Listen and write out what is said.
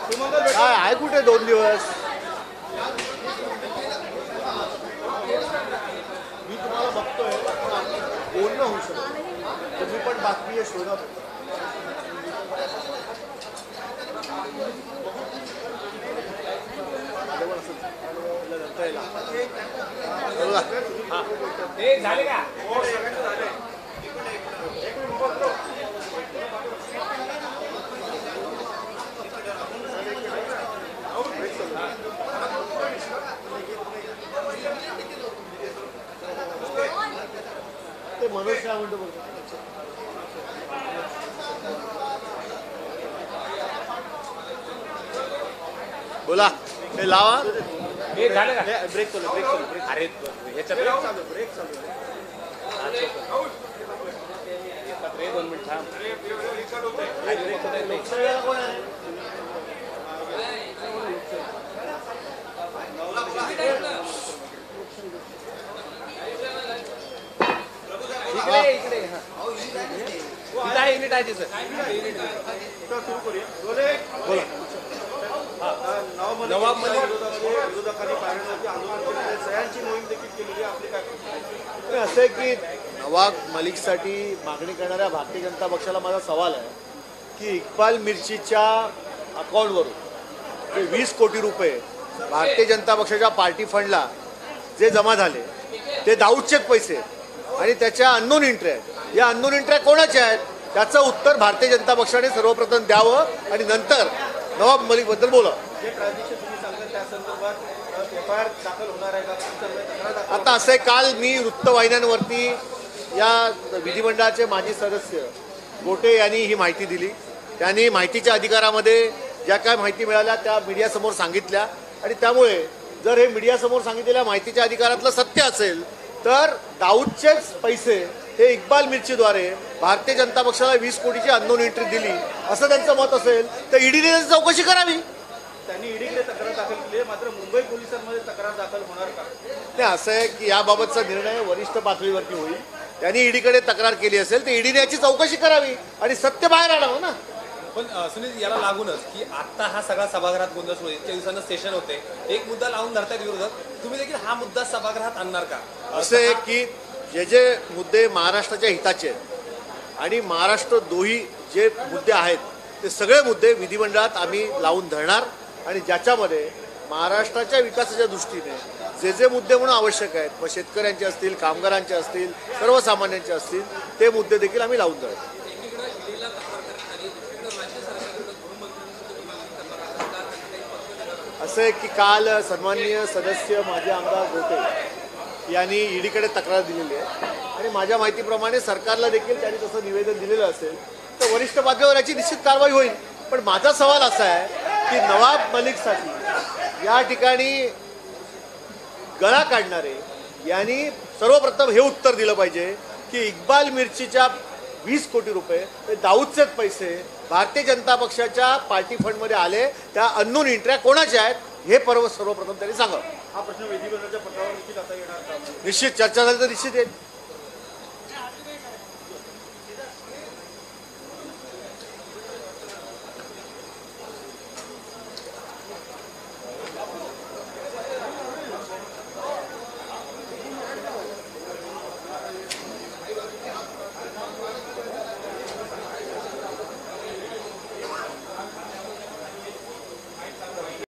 काय आहे कुठे 2 दिवस? मी तुम्हाला बघतोय, बोलणं होऊ शकतं. तुम्ही पण बातमी शोधत झाले का? ते मनोज काय म्हणतो बघा. बोला, हे लावा. हे झालं का? ब्रेक चालू, ब्रेक चालू. अरे ह्याच्यात ब्रेक चालू. 2 मिनिट थांब. लोकसभेला कोण आहे? इकडे युनिट आहे सर. बोला. नवाब मलिक विरोधकांनी पारण्याची आंदोलन केले, सह्यांची मोहीम देखील केलेली आहे. आपली काय असं आहे की नवाब मलिकसाठी मागणी करणाऱ्या भारतीय जनता पक्षाला माझा सवाल आहे की इक्बाल मिर्चीच्या अकाउंटवरून जे 20 कोटी रुपये भारतीय जनता पक्षाच्या पार्टी फंडला जे जमा झाले ते दाऊदचेच पैसे आणि त्याच्या अननोन एंट्री आहेत. या अननोन एंट्री कोणाच्या आहेत त्याचं उत्तर भारतीय जनता पक्षाने सर्वप्रथम द्यावं आणि नंतर नवाब मलिकबद्दल बोला. आता असं आहे, काल मी वृत्तवाहिन्यांवरती या विधिमंडळाचे माजी सदस्य गोटे यांनी ही माहिती दिली. त्यांनी माहितीच्या अधिकारामध्ये ज्या काय माहिती मिळाल्या त्या मीडियासमोर सांगितल्या आणि त्यामुळे जर हे मीडियासमोर सांगितलेल्या माहितीच्या अधिकारातलं सत्य असेल तर दाऊदचेच पैसे हे इक्बाल मिर्चीद्वारे भारतीय जनता पक्षाला 20 कोटीची अननोन एंट्री दिली असं त्यांचं मत असेल तर ईडीने त्याची चौकशी करावी. त्यांनी ईडीकडे तक्रार दाखल केली आहे, मात्र मुंबई पोलिसांमध्ये तक्रार दाखल होणार का? नाही, असं आहे की याबाबतचा निर्णय वरिष्ठ पातळीवरती होईल. त्यांनी ईडीकडे तक्रार केली असेल तर ईडीने याची चौकशी करावी आणि सत्य बाहेर आणावं ना. पण सुनील, याला लागूनच की आता हा सगळा सभागृहात गोंधळ सुरू आहे. इतक्या दिवसांना सेशन होते, एक मुद्दा लावून धरतात विरोधक. तुम्ही देखील हा मुद्दा सभागृहात आणणार का? असं आहे की जे मुद्दे महाराष्ट्राच्या हिताचे आहेत आणि महाराष्ट्रद्रोही जे मुद्दे आहेत ते सगळे मुद्दे विधिमंडळात आम्ही लावून धरणार आणि ज्याच्यामध्ये महाराष्ट्राच्या विकासाच्या दृष्टीने जे मुद्दे म्हणून आवश्यक आहेत, मग शेतकऱ्यांचे असतील, कामगारांचे असतील, सर्वसामान्यांचे असतील, ते मुद्दे देखील आम्ही लावून धरणार. असं आहे की काल सन्माननीय सदस्य माजी आमदार गोटे यांनी ईडीकडे तक्रार दिलेली आहे आणि माझ्या माहितीप्रमाणे सरकारला देखील त्यांनी तसं निवेदन दिलेलं असेल तर वरिष्ठ पातळीवर याची निश्चित कारवाई होईल. पण माझा सवाल असा आहे की नवाब मलिकसाठी या ठिकाणी गळा काढणारे यांनी सर्वप्रथम हे उत्तर दिलं पाहिजे की इक्बाल मिर्चीच्या 20 कोटी रुपये हे दाऊदचेच पैसे भारतीय जनता पक्षाच्या पार्टी फंडमध्ये आले, त्या अननोन एंट्र्या कोणाच्या आहेत हे सर्वप्रथम त्यांनी सांगावं. हा प्रश्न विधिमंडळाच्या पत्रावर देखील आता येणार का? निश्चित चर्चा झाली तर निश्चित येईल.